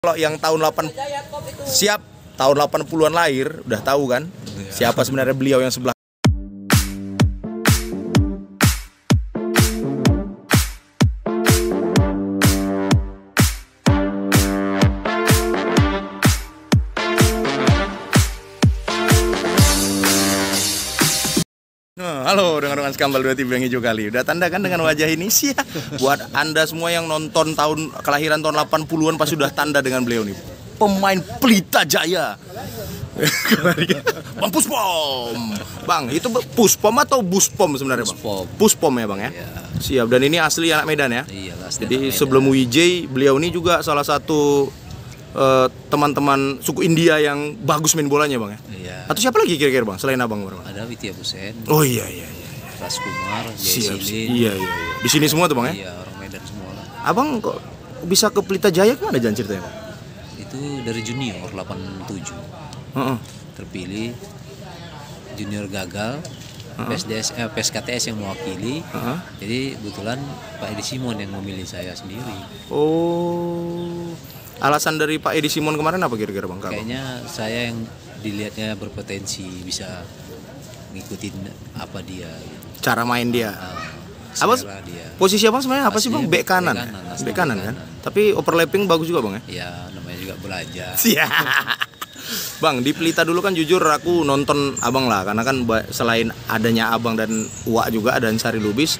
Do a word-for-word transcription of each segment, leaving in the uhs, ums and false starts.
Kalau yang tahun delapan siap tahun delapan puluhan lahir, udah tahu kan siapa sebenarnya beliau yang sebelah. Halo, dengan-dengan Skambal dua T V yang hijau kali. Udah tanda kan dengan wajah ini sih ya. Buat Anda semua yang nonton tahun kelahiran tahun delapan puluhan pasti sudah tanda dengan beliau nih. Pemain Pelita Jaya. Bang Puspom. Bang, itu Puspom atau Buspom sebenarnya, Bang? Puspom. Puspom ya, Bang ya? Iya. Siap, dan ini asli anak Medan ya? Iya, jadi sebelum W J, beliau ini juga salah satu uh, teman-teman suku India yang bagus main bolanya, Bang ya? Iya. Atau siapa lagi kira-kira, Bang, selain Abang, Bang? Ada Widya Busen. Oh iya iya iya. Ras Kumar, Siap, Jaisilin. iya, iya, iya. Di sini semua tuh, Bang ya? Iya, orang Medan semua lah. Abang kok bisa ke Pelita Jaya kemana jalan ceritanya, Bang? Itu dari junior delapan tujuh. Uh-uh. Terpilih junior gagal. Uh-huh. P S D S, eh, P S K T S yang mewakili. Uh-huh. Jadi kebetulan Pak Edi Simon yang memilih saya sendiri. Oh. Alasan dari Pak Edi Simon kemarin apa kira-kira, Bang? Kayaknya saya yang dilihatnya berpotensi bisa ngikutin apa dia. Cara main dia. Uh, Apa dia. posisi Abang sebenarnya apa sih, Bang? Aslinya Bek kanan. bek kanan, asli Bek kanan bek kan? kanan. Tapi overlapping bagus juga, Bang ya? Ya, namanya juga belajar. Siap. Bang, di Pelita dulu kan jujur aku nonton Abang lah, karena kan selain adanya Abang dan Uwak juga dan Sari Lubis,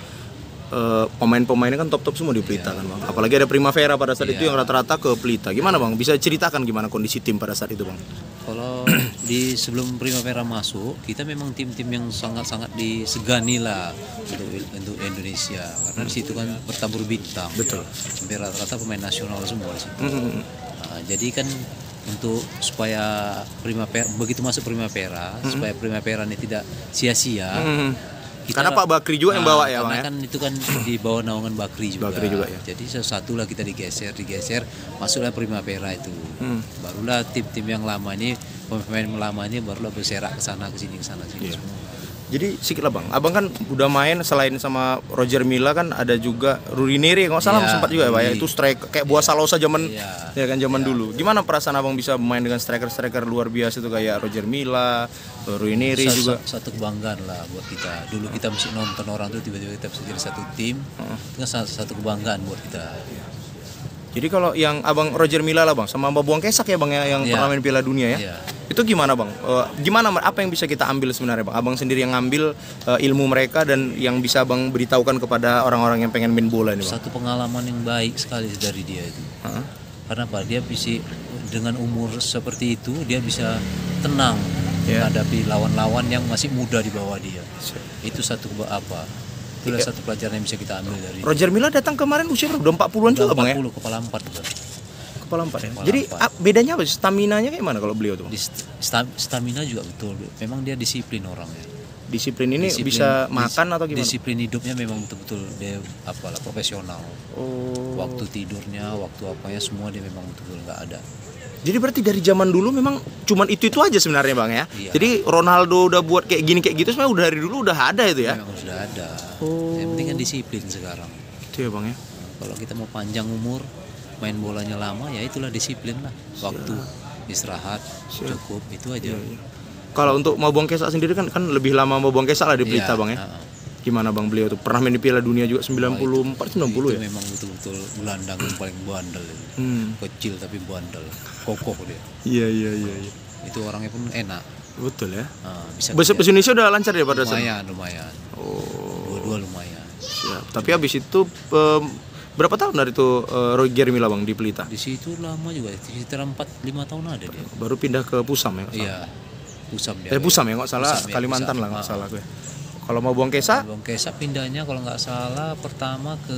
eh, pemain-pemainnya kan top-top semua di Pelita, yeah. Kan, Bang. Apalagi ada Primavera pada saat yeah. itu yang rata-rata ke Pelita. Gimana, Bang? Bisa ceritakan gimana kondisi tim pada saat itu, Bang? Kalau di sebelum Primavera masuk, kita memang tim-tim yang sangat-sangat disegani lah untuk untuk Indonesia, karena di situ kan bertabur bintang. Betul. Hampir rata-rata pemain nasional semua di situ. Mm-hmm. Nah, jadi kan untuk supaya Primavera begitu masuk Primavera, mm-hmm. supaya Primavera ini tidak sia-sia. Mm-hmm. Kita, karena Pak Bakri juga nah, yang bawa ya, Bang ya? Karena kan itu kan di bawah naungan Bakri juga. Bakri juga ya. Jadi satu lah kita digeser, digeser, masuklah Primavera itu. Hmm. Barulah tim-tim yang lama ini, pemain lama ini barulah berserak ke sana, ke sini, ke sana, sini yeah. semua. Jadi sikit lah, Bang. Abang kan udah main selain sama Roger Milla kan ada juga Rudy Neri, nggak salah yeah, sempat juga ya, Pak ya. Itu striker kayak Buah yeah. Salosa zaman yeah. ya kan zaman yeah. dulu. Gimana perasaan Abang bisa main dengan striker-striker luar biasa itu kayak Roger Milla, Rudy Neri satu, juga. Satu kebanggaan lah buat kita. Dulu kita mesti nonton orang tuh tiba-tiba kita bisa jadi satu tim. Uh-huh. Itu kan satu, satu kebanggaan buat kita. Yeah. Jadi kalau yang Abang Roger Milla lah, Bang, sama Mbak Buang Kesak ya, Bang ya, yang yeah. pernah main Piala Dunia ya. Yeah. Itu gimana, Bang? Uh, gimana apa yang bisa kita ambil sebenarnya, Bang? Abang sendiri yang ngambil uh, ilmu mereka dan yang bisa Bang beritahukan kepada orang-orang yang pengen main bola ini, Bang? Satu pengalaman yang baik sekali dari dia itu. Uh-huh. Karena apa? Dia bisa dengan umur seperti itu dia bisa tenang yeah. menghadapi lawan-lawan yang masih muda di bawah dia. Sure. Itu satu apa? Itulah Ika. Satu pelajaran yang bisa kita ambil dari Roger Milla datang kemarin usia berapa? Udah empat puluhan juga, Bang ya? empat puluh, kepala empat juga. Kepala empat ya? Kepala jadi empat. Bedanya apa? Stamina-nya kayak mana kalau beliau tuh? Bang? Stamina juga betul. Memang dia disiplin orangnya. Disiplin ini disiplin, bisa makan atau gimana? Disiplin hidupnya memang betul-betul dia apalah profesional. Oh. Waktu tidurnya, waktu apanya semua dia memang betul-betul nggak ada. Jadi berarti dari zaman dulu memang cuman itu-itu aja sebenarnya, Bang ya? Iya. Jadi Ronaldo udah buat kayak gini kayak gitu sebenarnya udah dari dulu udah ada itu ya? Memang sudah ada. Oh. Yang penting kan disiplin sekarang. Itu ya, Bang ya? Nah, kalau kita mau panjang umur, main bolanya lama, ya itulah disiplin lah. Waktu Siap. Istirahat Siap. Cukup, itu aja. Ya, ya. Kalau untuk Mau Buang Kesak sendiri kan kan lebih lama Mau Buang Kesak lah di Pelita, ya, Bang ya? Uh-uh. Gimana, Bang, beliau tuh? Pernah main di Piala Dunia juga sembilan puluh empat sembilan puluh itu ya? Memang betul-betul gelandang yang paling bandel. Hmm. Kecil tapi bandel. Kokoh dia. Iya, iya, iya, iya. Itu orangnya pun enak. Betul ya? Nah, bisa bahasa Indonesia udah lancar ya pada saat? Lumayan, lumayan. Oh. Dua-dua lumayan. Siap. Tapi habis itu um, berapa tahun dari itu uh, Roger Milla, Bang, di Pelita? Di situ lama juga, sekitar empat lima tahun ada dia. Baru pindah ke Pusam ya? Iya. Pusam dia. Eh Pusam ya, nggak salah. Pusam, ya, Kalimantan Pusam. Lah nggak salah gue. Kalau Mau Buang Kesak? Buang Kesak pindahnya kalau nggak salah pertama ke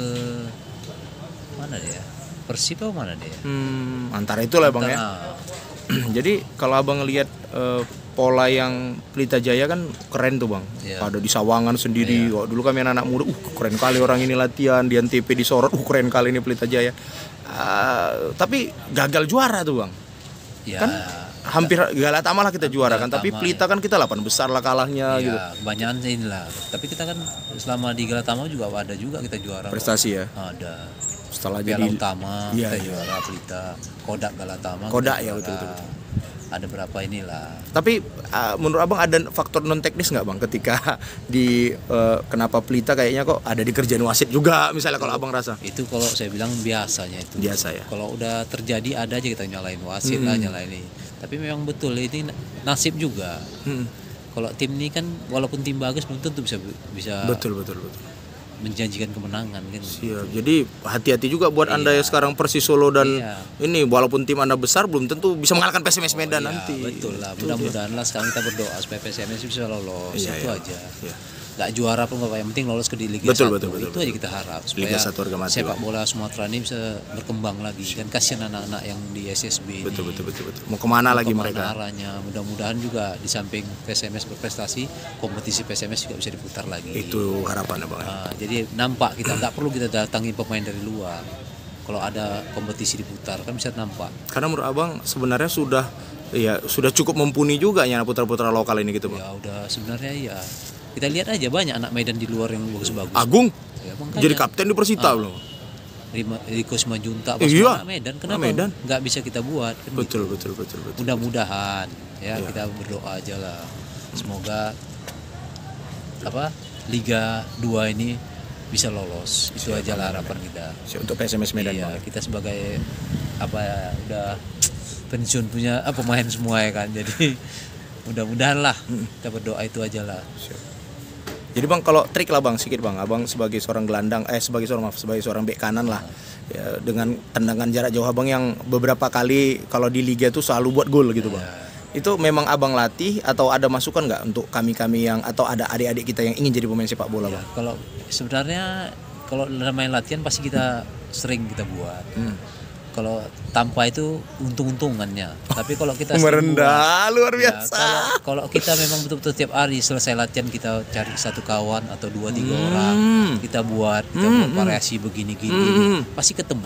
mana dia? Persib atau mana dia? Hmm, antara itulah, Bang ya. Jadi kalau Abang ngelihat uh, pola yang Pelita Jaya kan keren tuh, Bang. Yeah. Pada di Sawangan sendiri. Yeah. Wah, dulu kami anak-anak muda, uh keren kali orang ini latihan, di N T P disorot, uh keren kali ini Pelita Jaya. Uh, tapi gagal juara tuh, Bang. Yeah. Kan hampir Galatama lah kita juara kan, tapi Pelita kan kita delapan besar lah kalahnya ya, gitu. Kebanyakan inilah. Tapi kita kan selama di Galatama juga ada juga kita juara. Prestasi ya. Ada. Setelah Piala jadi Utama, iya, kita iya. juara Pelita, Kodak Galatama. Kodak kita ya, juara. betul, betul, betul. Ada berapa inilah. Tapi uh, menurut abang ada faktor non teknis nggak bang ketika di uh, kenapa Pelita kayaknya kok ada dikerjain wasit juga misalnya kalau abang rasa? Itu kalau saya bilang biasanya itu. Biasa ya. Kalau udah terjadi ada aja kita nyalain wasit hmm. lah, nyalain ini. Tapi memang betul ini nasib juga. Hmm. Kalau tim ini kan walaupun tim bagus belum tentu bisa bisa betul betul betul menjanjikan kemenangan kan. Siap. Jadi hati-hati juga buat iya. Anda yang sekarang Persis Solo dan iya. ini walaupun tim Anda besar belum tentu bisa mengalahkan P S M S Medan oh, iya, nanti. Betul lah. Mudah-mudahan lah sekarang kita berdoa supaya P S M S bisa lolos. Iya, itu iya. aja. Iya. Gak juara pun Bapak, yang penting lolos ke di Liga betul, satu. Betul, betul, itu betul. aja kita harap supaya Liga satu harga mati, sepak bola Sumatera ini bisa berkembang lagi. Dan kasihan anak-anak yang di S S B betul, ini. Betul betul betul. Mau kemana Mau lagi kemana mereka? Arahnya. Mudah-mudahan juga di samping P S M S berprestasi, kompetisi P S M S juga bisa diputar lagi. Itu harapannya Bang. Nah, jadi nampak kita nggak perlu kita datangin pemain dari luar. Kalau ada kompetisi diputar kan bisa nampak. Karena menurut Abang sebenarnya sudah ya sudah cukup mumpuni juga ya putra-putra lokal ini gitu Bang. Ya udah sebenarnya ya. Kita lihat aja banyak anak Medan di luar yang bagus-bagus. Agung ya, jadi kapten di Persita ah, belum. Riko Simanjuntak eh, iya. anak Medan kenapa Medan nggak bisa kita buat kan betul, gitu. betul betul betul. Mudah-mudahan ya, ya kita berdoa aja lah. Semoga apa Liga dua ini bisa lolos. Itu Siap, aja lah harapan kita. Siap, untuk P S M S Medan. Iya, Bang. kita sebagai apa ya udah pensiun punya ah, pemain semua ya kan. Jadi mudah-mudahan lah kita berdoa itu aja lah. Siap. Jadi Bang kalau trik lah Bang sedikit Bang, Abang sebagai seorang gelandang eh sebagai seorang maaf sebagai seorang bek kanan lah ya, dengan tendangan jarak jauh Abang yang beberapa kali kalau di liga tuh selalu buat gol gitu Bang. Ya. Itu memang Abang latih atau ada masukan nggak untuk kami-kami yang atau ada adik-adik kita yang ingin jadi pemain sepak bola Bang? Ya, kalau sebenarnya kalau main latihan pasti kita sering kita buat. Hmm. Kalau tanpa itu untung-untungannya. Tapi kalau kita merendah luar biasa. Ya, kalau, kalau kita memang betul-betul tiap hari selesai latihan kita cari satu kawan atau dua tiga hmm. orang kita buat kita hmm. buat variasi begini-gini hmm. pasti ketemu.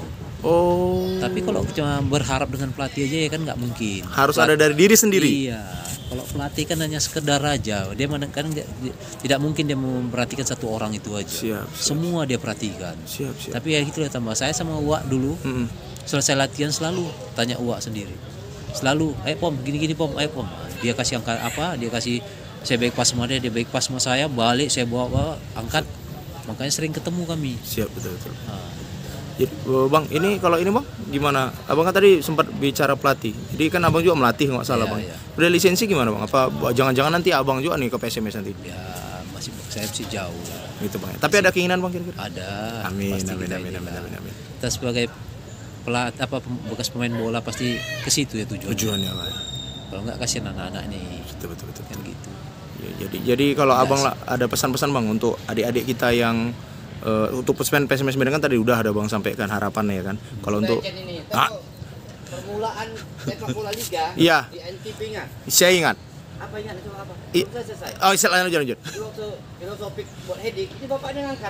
Oh. Tapi kalau cuma berharap dengan pelatih aja ya kan nggak mungkin. Harus Pelat- ada dari diri sendiri. Iya. Kalau pelatih kan hanya sekedar aja. Dia kan tidak mungkin dia memperhatikan satu orang itu aja. Siap, siap. Semua dia perhatikan. Siap, siap. Tapi ya gitu ya tambah saya sama Wak dulu. Hmm. Selesai latihan selalu tanya Uwak sendiri. Selalu, "Eh Pom, gini-gini Pom, ayo Pom." Dia kasih angkat apa? Dia kasih saya baik pas sama dia, dia baik pas sama saya, balik saya bawa, bawa angkat. Makanya sering ketemu kami. Siap, betul betul. Nah. Jadi Bang, ini kalau ini Bang gimana? Abang kan tadi sempat bicara pelatih. Jadi kan Abang juga melatih enggak salah, ya, Bang. Ya. Udah lisensi gimana Bang? Apa jangan-jangan nanti Abang juga nih ke P S M S nanti? Ya, masih saya masih jauh. Gitu Bang. Tapi ada keinginan Bang kira-kira? Ada. Amin, amin, amin, amin, amin, amin. Kita sebagai pelat apa bekas pemain bola pasti ke situ ya tujuannya. Tujuannya Bang. Kalau enggak kasihan anak-anak nih. Betul betul betul. Kan gitu. Ya, jadi jadi kalau ya, Abang lah, ada pesan-pesan Bang untuk adik-adik kita yang uh, untuk pemain P S M S Medan kan tadi udah ada Bang sampaikan harapannya ya kan. Hmm. Kalau untuk ini, ah. permulaan sepak bola liga iya. Di N T P ingat? Saya ingat. Apa ingat itu apa? I- selesai. Oh, silakan lanjut lanjut. Itu waktu filosofik buat heading, ini bapaknya ngangkat.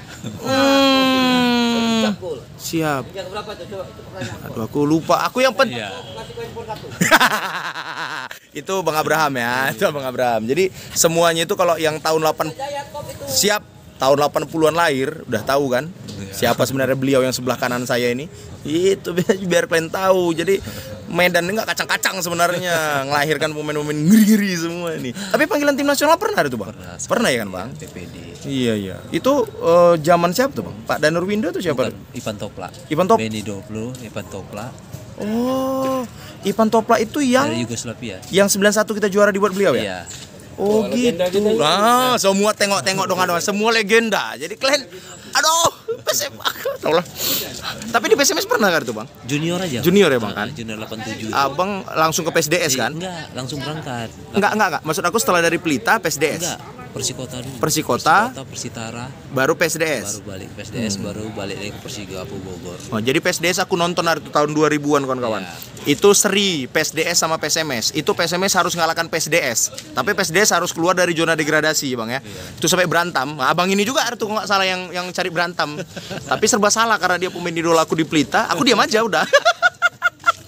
Hmm. Gol. Siap. Yang berapa tuh? Coba itu pertanyaan. Aduh, aku lupa. Aku yang penting. Iya. Kasih koin pon satu. Itu Bang Abraham ya. Itu Bang Abraham. Jadi semuanya itu kalau yang tahun delapan siap tahun delapan puluhan lahir, udah tahu kan? Siapa sebenarnya beliau yang sebelah kanan saya ini? Itu biar kalian tahu. Jadi Medan ini nggak kacang-kacang sebenarnya, ngelahirkan pemain-pemain ngeri-ngeri semua ini. Tapi panggilan tim nasional pernah itu Bang? Pernah, pernah ya kan Bang? P P D. Iya iya. Itu uh, zaman siapa tuh Bang? Pak Danur Windo tuh siapa? Bukan, Ivan Topla. Ivan Top. Beni Doblo, Ivan Topla. Oh, Ivan Topla itu yang dari Yugoslavia. Yang sembilan satu kita juara dibuat beliau ya? Iya. Oh, oh gitu. Nah, semua tengok-tengok dong ada semua legenda. Jadi kalian aduh, P S M S tahu lah. Tapi di P S M S pernah kan itu, Bang? Junior aja. Junior ya, Bang kan? Junior delapan puluh tujuh. Abang langsung ke P S D S kan? Enggak, langsung berangkat. Enggak, enggak, enggak. Maksud aku setelah dari Pelita P S D S. Enggak, Persikota dulu. Persikota, Persikota, Persitara, baru P S D S. Baru balik P S D S, hmm. baru balik lagi ke Persigapu Bogor. Oh, jadi P S D S aku nonton hari itu tahun dua ribuan kawan-kawan. Ya. Itu seri P S D S sama P S M S. Itu P S M S harus ngalahkan P S D S. Tapi P S D S harus keluar dari zona degradasi, Bang ya. Iya. Itu sampai berantem. Nah, abang ini juga ada tuh nggak salah yang yang cari berantem. Tapi serba salah karena dia pemain idola aku di Pelita. Aku diam aja udah.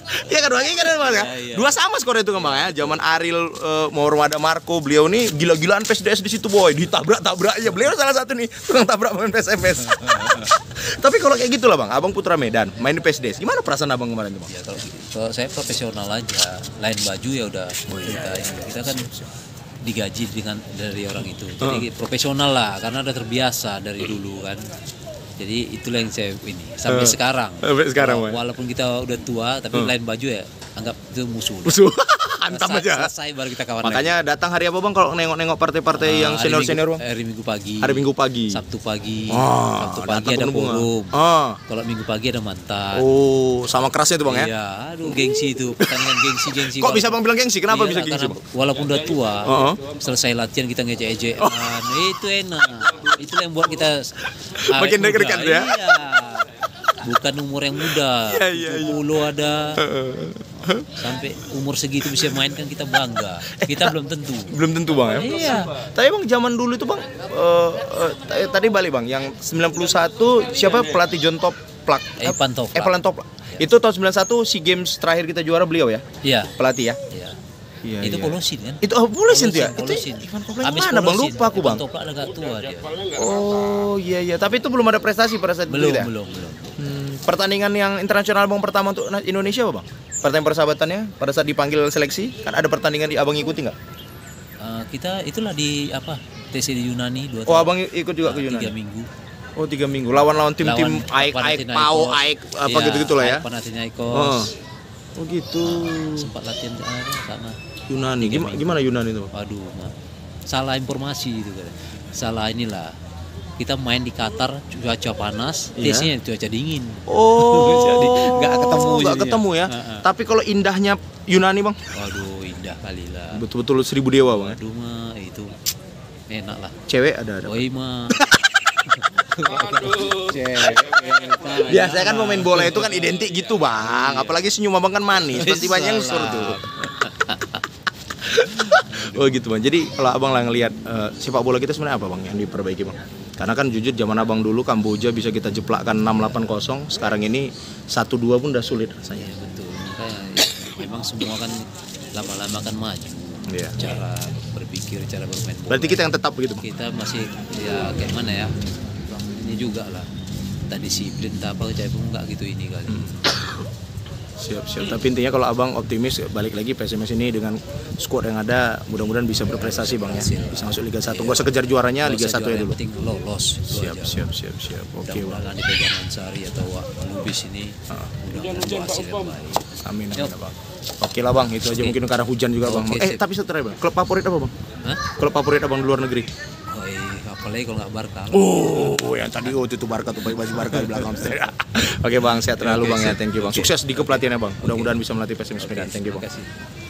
Iya kan bang, iya kan bang ya. Dua sama skor itu kan bang ya. Zaman Ariel uh, mau Romada Marco, beliau nih gila-gilaan P S D S di situ boy, ditabrak-tabraknya. Beliau salah satu nih tukang tabrak main P S M S. Tapi kalau kayak gitulah bang, abang Putra Medan main di P S D S, gimana perasaan abang kemarin tuh bang? Ya kalau, kalau saya profesional aja, lain baju ya udah oh, kita iya. kita kan digaji dengan dari orang itu, jadi uh. profesional lah karena udah terbiasa dari dulu kan. Jadi itulah yang saya ini sampai uh. sekarang. Sampai sekarang walaupun kita udah tua tapi uh. lain baju ya anggap itu musuh. Musuh. Hantam aja. Selesai baru kita kawan. Makanya lagi. Datang hari apa bang kalau nengok-nengok partai-partai uh, yang senior-senior bang? Hari Minggu pagi. Hari Minggu pagi. Sabtu pagi. Oh, Sabtu pagi ada forum. Oh. Kalau Minggu pagi ada mantan. Oh, sama kerasnya tuh bang ya? Iya, aduh gengsi itu pertandingan gengsi-gengsi. Kok bang. Bisa bang bilang gengsi? Kenapa iya, bisa gengsi? Bang? Walaupun udah tua, uh-huh. selesai latihan kita ngejek-ejekan. Oh. Itu enak. Itu yang buat kita makin dekat ya. Iya. Bukan umur yang muda. Ya, ya, ya. tujuh puluh ada. Sampai umur segitu bisa main kan kita bangga. Kita eh, belum tentu. Belum tentu bang ya. Iya. Tapi bang zaman dulu itu bang uh, uh, tadi balik bang yang sembilan puluh satu siapa pelatih John Toplak? Evan Toplak. Evan Toplak. Ya. Itu tahun sembilan puluh satu SEA Games terakhir kita juara beliau ya? Iya. Pelatih ya? Iya. Iya, itu iya. Polosin kan? Itu oh, Polosin tuh ya? Polosin. Itu Ivan Toplak mana bang? Lupa aku bang. Ivan Toplak agak tua dia. Oh iya iya. Tapi itu belum ada prestasi pada saat itu ya? Belum belum belum. Hmm, pertandingan yang internasional bang pertama untuk Indonesia apa bang? Pertandingan persahabatannya pada saat dipanggil seleksi kan ada pertandingan di abang ikuti nggak? Uh, kita itulah di apa T C di Yunani dua tahun. Oh abang ikut juga uh, ke Yunani? Tiga minggu. Oh tiga minggu. Lawan-lawan tim-tim Aik Aik Pau Aik apa iya, gitu-gitu lah ya? Panathinaikos. Oh. Oh gitu. Uh, sempat latihan di sana. Yunani. Gimana, gimana Yunani itu? Aduh, ma. Salah informasi itu kan. Salah inilah. Kita main di Qatar cuaca panas, iya. T-nya cuaca dingin. Oh. Jadi nggak ketemu. Nggak ketemu ya. Uh-huh. Tapi kalau indahnya Yunani bang? Waduh, indah kali lah. Betul-betul seribu dewa bang. Aduh mah itu enak lah. Cewek ada ada. Oi mah. Aduh. Cewek. Biasanya kan pemain bola itu kan identik gitu bang. Apalagi senyum abang kan manis. Pasti banyak yang sur tuh. Oh gitu bang. Jadi kalau abang lah ngelihat uh, sepak bola kita sebenarnya apa bang yang diperbaiki bang? Karena kan jujur zaman abang dulu Kamboja bisa kita jeplakkan enam delapan nol. Sekarang ini satu dua pun udah sulit rasanya. Ya, betul. Makanya memang semua kan lama-lama kan maju. Yeah. Cara berpikir, cara bermain bola. Berarti kita yang tetap begitu bang? Kita masih ya kayak mana ya? Ini juga lah. Tak disiplin, tak apa, cai pun enggak gitu ini kali. Hmm. Siap, siap. Tapi intinya kalau abang optimis balik lagi P S M S ini dengan skuad yang ada mudah-mudahan bisa berprestasi bang ya, bisa masuk Liga satu. Gak usah kejar juaranya, Liga satu ya dulu. Penting lolos. Siap, siap, siap, siap. Oke bang. Mudah-mudahan dipegang Ansari atau Lubis ini mudah-mudahan hasil yang baik. Amin, amin bang. Oke lah bang, itu aja mungkin karena hujan juga bang. Eh tapi setelah bang, klub favorit apa bang? Klub favorit abang di luar negeri? Apalagi kalau nggak Barca. Oh, yang tadi oh itu Barca tuh baju Barca di belakang. Oke bang, sehat terlalu bang ya, thank you bang. Sukses di kepelatihannya bang. Mudah-mudahan bisa melatih P S M S Medan. Thank you bang.